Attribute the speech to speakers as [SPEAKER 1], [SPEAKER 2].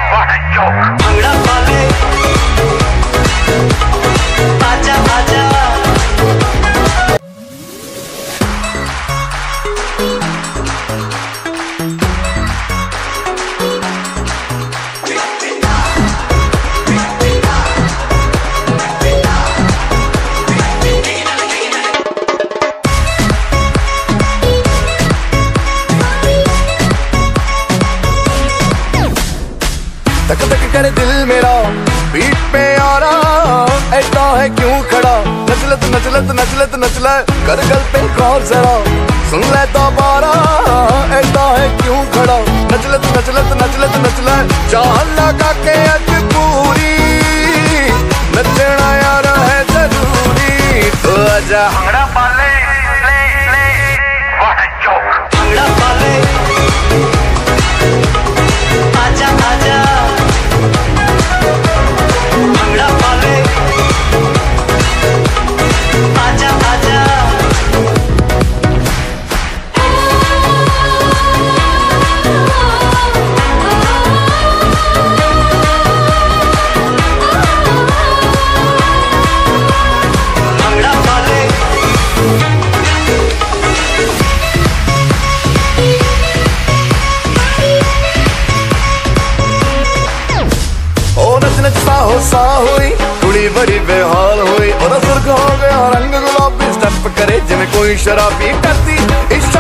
[SPEAKER 1] भंगड़ा पाले आजा आजा
[SPEAKER 2] धक धक करे दिल मेरा बीट पे आ रहा ऐसा है क्यों खड़ा नचलत नचलत नचलत नचला कर गल पे गौर जरा सुन ले दोबारा ऐसा है क्यों खड़ा नचलत नचलत नचलत नचला जान लगा के अज पूरी नचना यार है जरूरी तो आजा
[SPEAKER 1] भंगड़ा पाले भंगड़ा पाले आजा आजा भंगड़ा पाले आजा आजा भंगड़ा पाले
[SPEAKER 2] सा हुई कुड़ी बड़ी बेहाल हुई और सुर्ख हो गया रंग गुलाबी स्टेप करे जिमें कोई शराबी करती इस